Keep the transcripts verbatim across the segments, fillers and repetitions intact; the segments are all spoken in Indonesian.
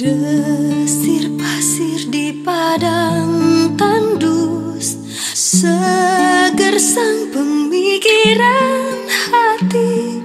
Desir pasir di padang tandus, seger sang pemikiran hati,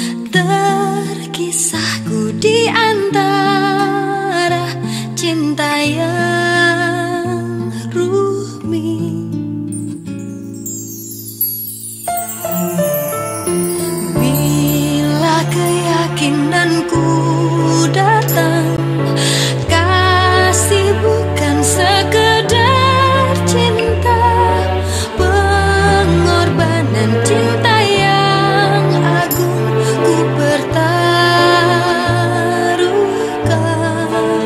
terkisahku di antara cinta yang rumit. Bila keyakinanku datang, kasih bukan sekedar cinta, pengorbanan cinta yang agung ku pertaruhkan.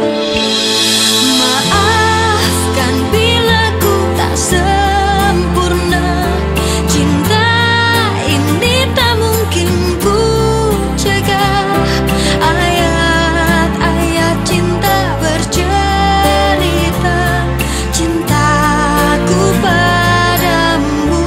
Maafkan bila ku tak sempurna, cinta ini tak mungkin ku cegah. Ayat-ayat cinta bercerita cintaku padamu.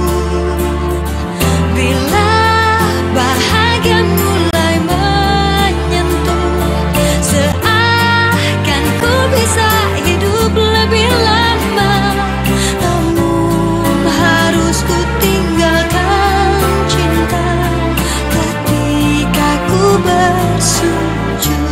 Bila bahagia mulai menyentuh, seakan ku bisa hidup lebih lama, namun harus ku tinggalkan cinta ketika ku bersujud.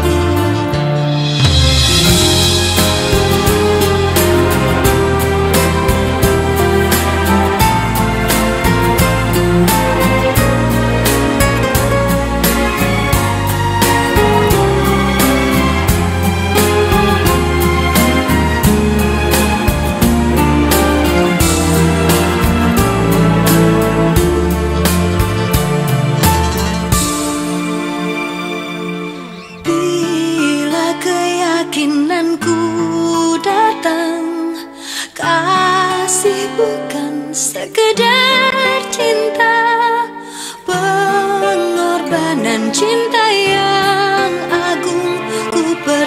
Bila keyakinanku datang, kasih bukan sekedar cinta, pengorbanan cinta yang agung ku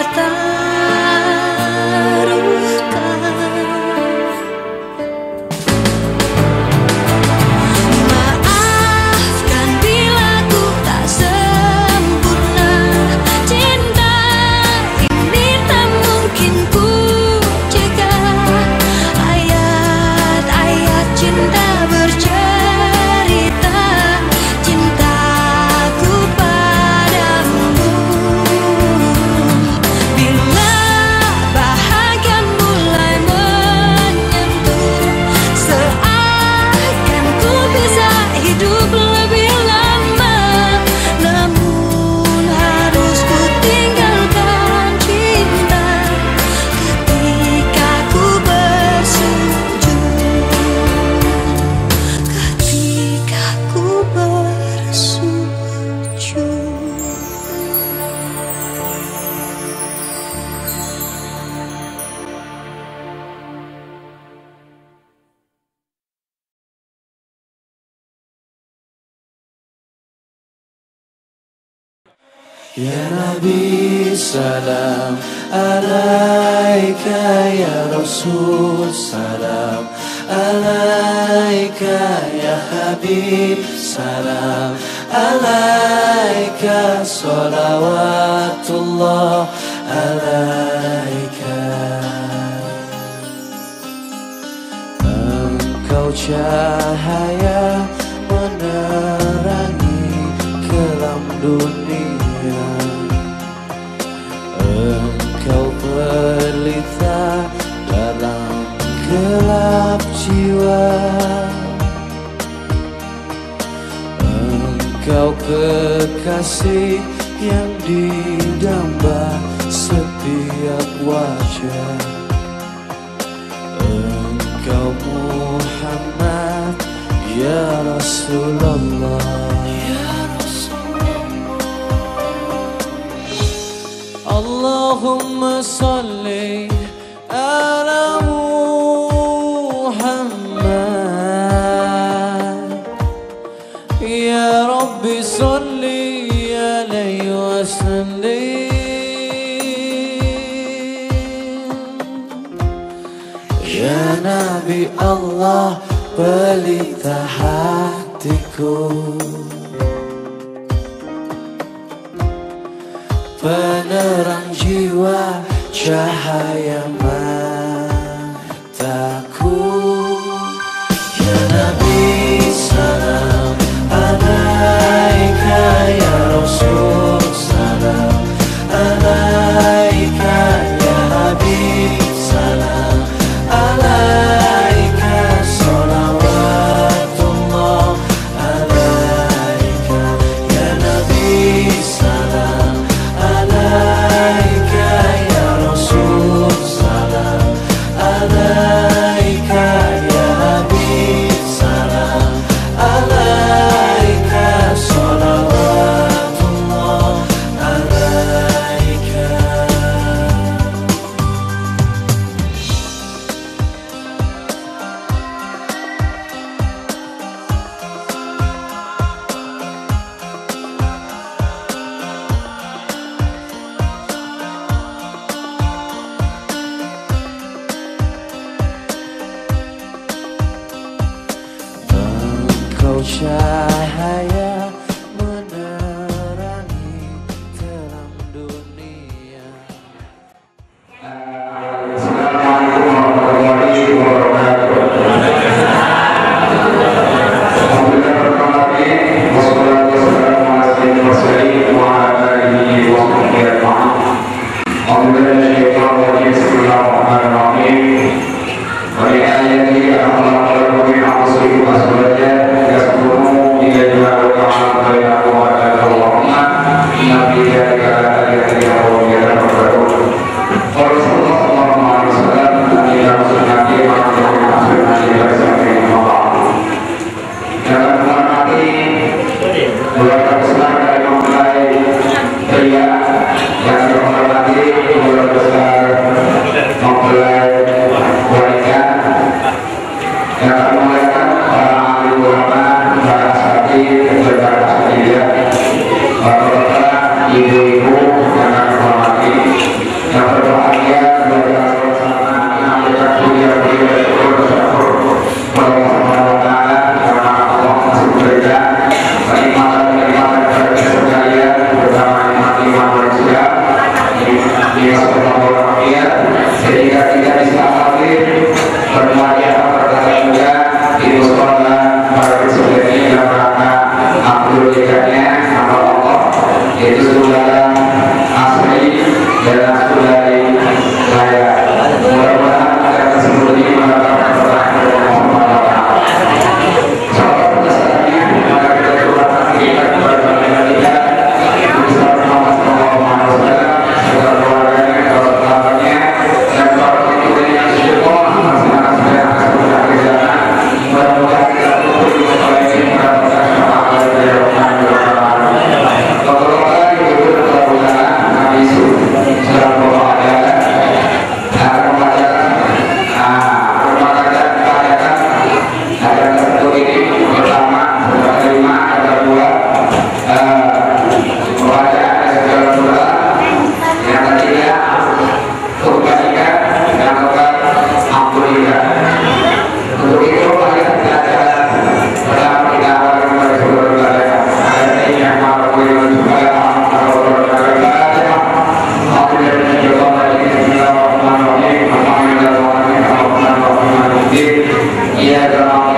pertaruhkan. Maafkan bila ku tak sempurna, cinta ini tak mungkin ku cegah. Ayat-ayat cinta bercerita cintaku padamu. Bila bahagia mulai menyentuh, seakan ku bisa hidup lebih lama, namun harus ku tinggalkan cinta ketika ku bersujud. Ketika ku bersujud. Ya Nabi salam alaika, ya Rasul salam alaika, ya Habib salam alaika, salawatullah alaika. Engkau cahaya menerangi kelam dunia, engkau pelita dalam gelap jiwa, engkau kekasih yang didamba setiap wajah, engkau Muhammad ya Rasulullah. Allahumma salli ala Muhammad, ya Rabbi salli alaihi wa sallim. Ya Nabi Allah pelita hatiku, penerang jiwa, cahaya mataku. Ya Nabi salam alaika, ya Rasul salam alaika, ya Habib salam alaika, salawatullah alaika, ya Nabi salam alaika, ya Rasul salam alaika, ya Habib salam alaika, salawatullah alaika. Engkau cahaya menerangi terang dunia. Assalamualaikum warahmatullahi wabarakatuh. Alhamdulillah, wassalatu wassalamu ala sayyidil mursalin wa ala alihi wa sahbihi ajma'in. Alhamdulillah, bismillahirrahmanirrahim. Wa li ayatihi akhlaqahu min anfusikum azwajan yasbunu ila jannati ta'ala bainakum wa la tawahhuma inna fi dhalika laayatin liqaumin yatafakkarun. Rasulullah sallallahu alaihi wasallam adalah sunnati wa sunnati bersama Allah. Dalam menghormati keluarga besar dari mempelai pria yang dihormati, keluarga besar mempelai wanita yang akan memulaikan para ahli ulama, para asatidz, para asatidz, bapak-bapak, ibu-ibu yang akan dihormati, yang berbahagia keluarga bersama yang dekat kuliah kuliah syukur bersyukur kepada Allah Subhanahu wa taala karena Allah masih memberikan kenikmatan-kenikmatan kepada kita sekalian bersama nikmat-nikmat manusia di sallallahu alaihi sehingga kita bisa hadir bermuajah berkata juga di mushola para kesehatan dalam rangka abdul nikahnya nama Allah, yaitu saudara asli dan saudari saya. Mudah-mudahan agar tersebut ini mendapatkan pertolongan dari Allah Subhanahu wa taala. Sahabat berdasarnya maka kita curahkan kita kepada baginda kita Muhammad sallallahu alaihi wasallam, serta keluarganya, para sahabatnya, dan para pengikutnya yang syukur masing-masing akan berada di sana. Mudah-mudahan kita tutup di masalah ini mendapatkan syafaat dari Allah Subhanahu wa taala. Bapak-bapak, ibu-ibu, dan saudara Nabi sallallahu alaihi wasallam akan membacakan membacakan membacakan ayat satu ini pertama, kelima, kedua pembacaan segala surah, yang ketiga kebaikan, yang keempat alhamdulillah. Untuk itu mari kita belajar pertama kita awal kepada seluruh belajar ayat ini yang maha kuil supaya Allah berkata Bismillahirrahmanirrahim. Alhamdulillahirrahmanirrahim. Ia dalam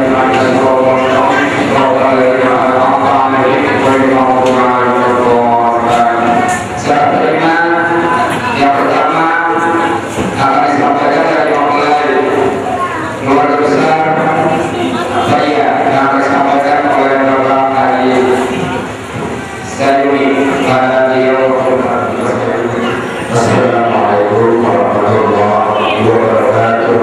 secara terima yang pertama akan disampaikan dari mempelai keluarga besar saya yang akan disampaikan oleh Bapak Haji Sayuri pada beliau. Assalamualaikum warahmatullahi wabarakatuh.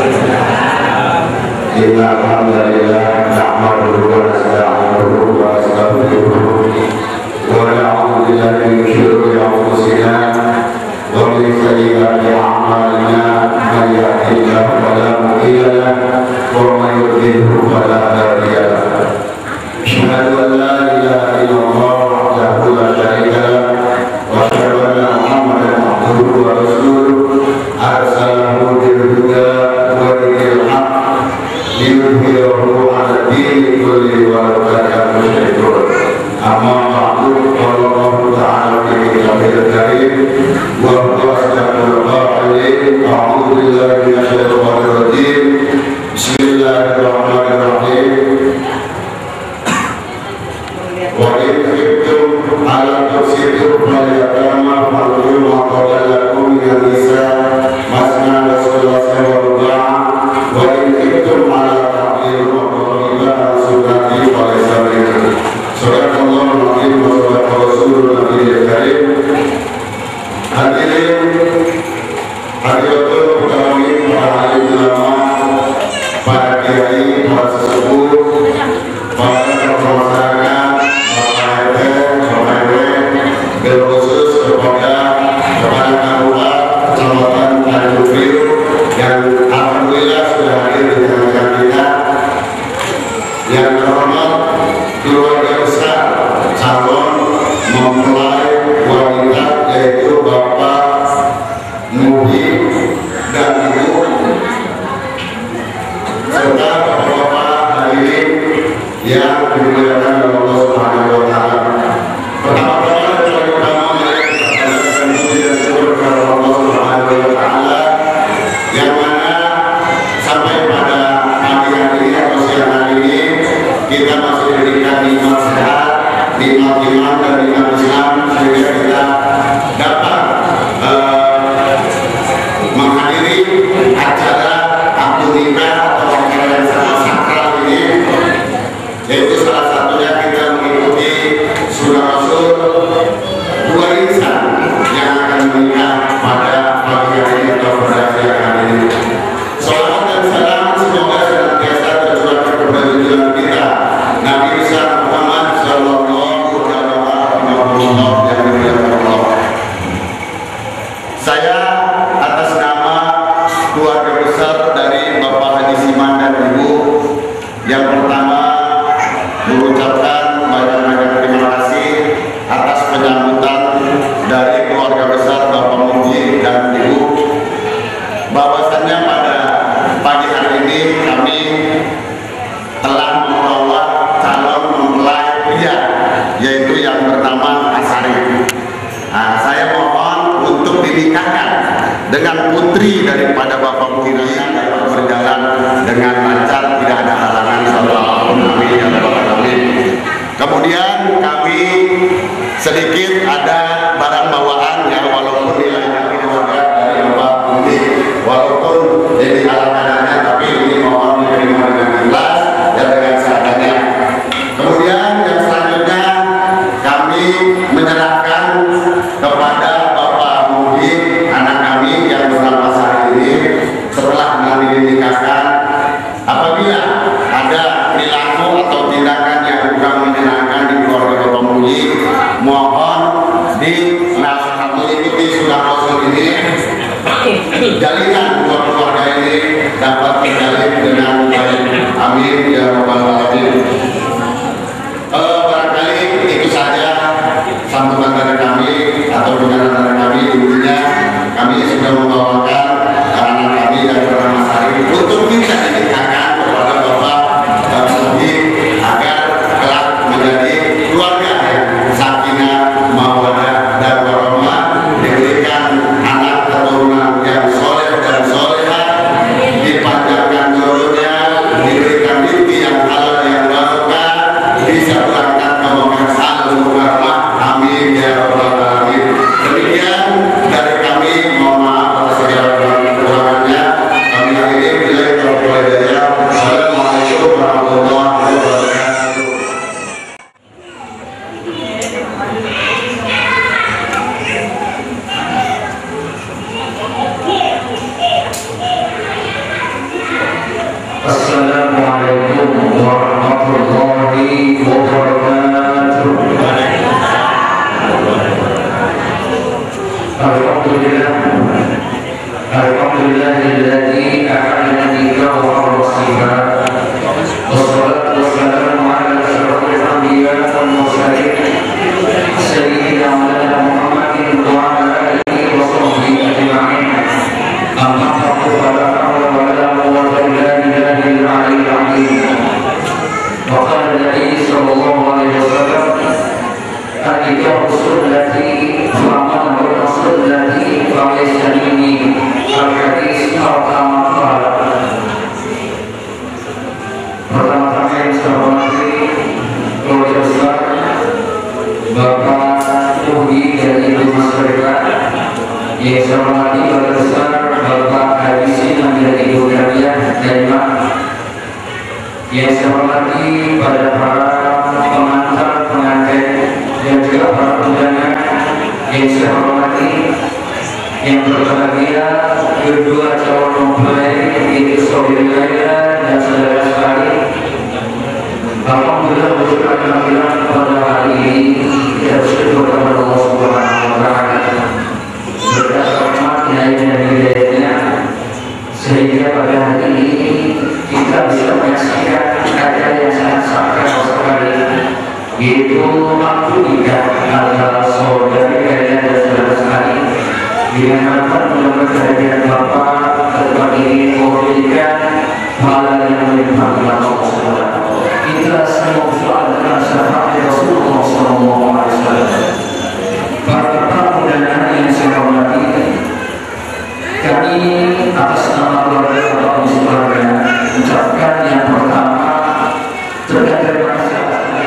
Inna alhamdulillah nahmaduhu wa nasta'inuhu wa nastaghfiruh wa na'udzu billahi min shururi anfusina wa min sayyiati a'malina. Man yahdihillahu fala mudilla lahu wa man yudlil fala hadiya lahu. Asyhadu an la ilaha illallah wahdahu la syarika lahu wa asyhadu anna Muhammadan abduhu wa rasuluh arsalahu bil huda wa dinil haqq liyudhhirahu 'ala dini kullihi wa la musyrikun. Amma ba'du, qala Allah ta'ala fi kitabihil على تفسير فليتم فاضل ما قال لكم من النساء مثنى وثلاث ورباع وإن خفتم على تعديل فقريبا سنتي فليس بكم. صدق الله العظيم وصدق رسول النبي الكريم. Hadirin hadirin kami para alim ulama, para kiai, para sesepuh, para tokoh masyarakat, para R T, para R W, bil khusus kepada kepala kabupaten, kecamatan Tanjung Priok yang alhamdulillah sudah hadir di tengah kita. Yang terhormat keluarga besar calon mempelai wanita yaitu Bapak Muhyi dan Ibu serta bapak-bapak hadirin yang dimuliakan oleh Allah Subhanahu wa taala. Pertama-tama dan utama mari kita panjatkan puji dan syukur kepada Allah Subhanahu wa taala yang mana sampai pada pagi hari ini atau siang hari ini kita masih diberikan nikmat sehat, nikmat iman dan nikmat Islam sehingga kita dapat uh, menghadiri acara akad nikah atau acara yang sangat sakral ini, yaitu salah satunya kita mengikuti surah Rasul dua insan yang akan menikah pada pagi hari ini atau pada siang hari ini. Salawat dan salam semoga senantiasa tercurahkan kepada junjungan kita Nabi besar Muhammad Sallallahu Alaihi Wasallam yang dimuliakan Allah. Saya atas nama keluarga besar dari Bapak Haji Siman dan Ibu yang pertama mengucapkan banyak-banyak terima kasih atas penyambutan dari keluarga besar Bapak Muhyi dan Ibu, bahwasannya pada pagi hari ini kami telah membawa calon mempelai pria yaitu yang bernama Asari. Nah, saya mohon untuk dinikahkan dengan putri daripada Bapak Muhyi dapat berjalan dengan lancar, tidak ada halangan. Amin ya rabbal alamin. Kemudian kami sedikit ada barang bawaan ya, walaupun nilainya tidak ada dari Bapak Muhyi, walaupun ini ala kadarnya, tapi ini mohon diterima dengan ikhlas dan dengan seadanya. Kemudian yang selanjutnya kami menyerahkan kepada Bapak Muhyi anak kami yang bernama Sari ini setelah nanti dinikahkan, apabila ada perilaku atau tindakan yang bukan menyenangkan di keluarga Bapak Muhyi, mohon di nasihat mengikuti surah Rasul ini, jalinan dua keluarga ini dapat terjalin dengan baik. Amin ya rabbal alamin. Uh, barangkali itu saja sambutan dari kami atau dengan dari kami. Intinya kami sudah membawakan anak kami yang bernama Sari untuk kita dinikahkan kepada Bapak Muhyi agar kelak menjadi keluarga yang sakinah, mawaddah dan warahmah, diberikan anak keturunan yang soleh dan solehah, dipanjangkan jodohnya, diberikan rezeki yang halal yang barokah, bisa berangkat ke Mekah salur rahmah. Amin ya rabbal alamin. Demikian dari kami, mohon maaf atas segala kekurangannya. Kami akhiri bila taufiq wal hidayah. Assalamualaikum warahmatullahi wabarakatuh. Assalamualaikum warahmatullahi wabarakatuh. Alhamdulillah, alhamdulillahilladzi a'adana nikah wa rasihah. Wassalatu wassalamu ala asyrafil anbiya wal mursalin sayyidina Muhammadin wa ala alihi wa sahbihi ajma'in. Amma ba'du, fala hawla wa la quwwata illa billahil aliyyil azim. Wa qala Nabi sallallahu alaihi wasallam, "An-nikahu sunnati wa man sunnati fa laysa minni." Al-hadis Yang saya hormati Bapak Besar Bapak Haji Siman dan Ibu Kalian Daima. Yang saya hormati pada para pengantar, pengantin dan juga para undangan. Yang saya hormati yang berbahagia kedua calon mempelai yaitu saudari Laila dan saudara sekali. Alhamdulillah bersyukur alhamdulillah pada hari ini kita bersyukur kepada Allah Subhanahu wa taala. Berkat rahmat dan hidayahnya sehingga pada hari ini kita bisa menyaksikan acara yang sangat sakral sekali, yaitu akad nikah antara saudari Laila dan saudara sekali. Dengan harapan mudah-mudahan kehadiran Bapak tempat ini memberikan pahala yang melimpah kepada Allah Subhanahu wa taala. Kita semua berdoa syafaat Rasulullah sallallahu alaihi wasallam. Para tamu dan yang saya hormati, kami atas nama keluarga Bapak Muslimin mengucapkan yang pertama terima kasih.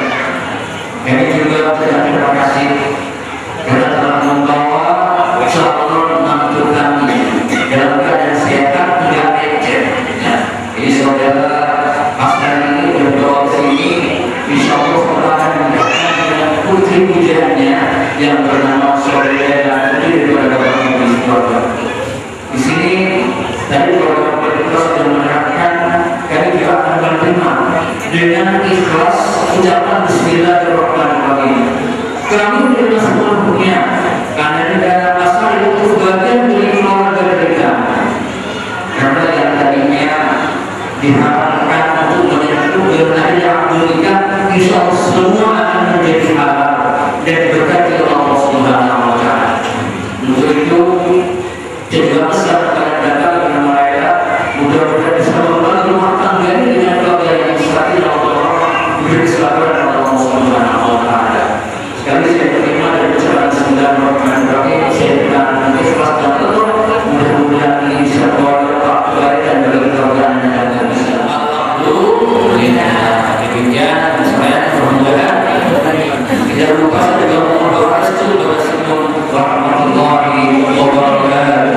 Kami juga terima kasih karena telah membawa calon mantu kami dalam keadaan sehat tidak lecet. Ini saudara Aslan ini berdoa sini, insya Allah akan mendapatkan dengan putri pujaannya yang bernama saudara dan putri daripada Bapak Ibu keluarga. Di sini tadi keluarga kita sudah menerangkan kami juga akan menerima dengan ikhlas ucapan Bismillahirrahmanirrahim. Kami menerima sepenuhnya karena negara asal itu bagian dari keluarga kita. Karena yang tadinya diharapkan untuk menyatu dengan akad nikah, insya Allah semua akan menjadi halal dan berkati Allah Subhanahu wa taala. Untuk itu, juga besar kalian datang dengan mereka, mudah-mudahan bisa membangun rumah tangga ini dengan keluarga yang sakinah Allah, diberi keselamatan Allah Subhanahu wa taala. Sekali saya terima dari ucapan Bismillahirrahmanirrahim, saya dengan ikhlas dan tentu mudah-mudahan ini bisa keluarga Pak baik dan bagi keluarga yang bisa. Alhamdulillah. Demikian saya bermudah. Tidak lupa juga berdoa restu kepada semua warahmatullahi wabarakatuh.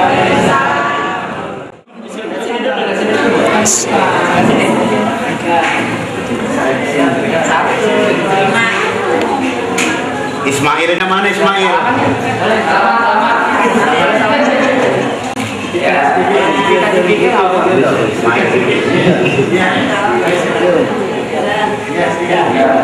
Ismailnya mana Ismail? Ya,